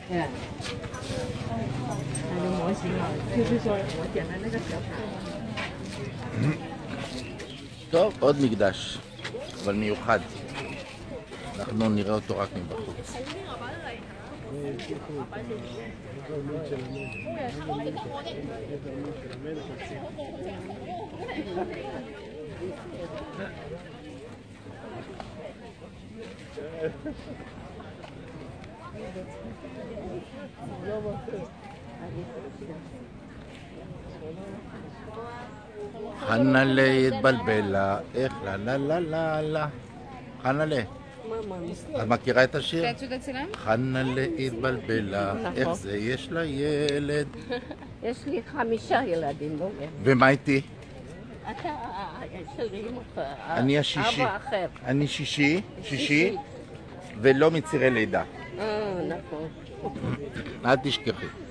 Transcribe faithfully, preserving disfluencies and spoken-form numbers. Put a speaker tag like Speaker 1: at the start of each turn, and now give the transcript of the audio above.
Speaker 1: 哎，那个模型啊，就是说我点的那个小卡。
Speaker 2: טוב, עוד מקדש, אבל מיוחד. אנחנו נראה אותו רק מבחוץ. חנלה התבלבלה, איך לה לה לה לה לה. חנלה, את מכירה את השיר? חנלה התבלבלה, איך זה יש לה ילד.
Speaker 1: יש לי חמישה ילדים, לא?
Speaker 2: ומה איתי?
Speaker 1: אתה, שואלים אותך,
Speaker 2: אני השישי.
Speaker 1: אבא אחר.
Speaker 2: אני שישי, שישי, ולא מצירי לידה.
Speaker 1: אה, נכון.
Speaker 2: אל תשכחי.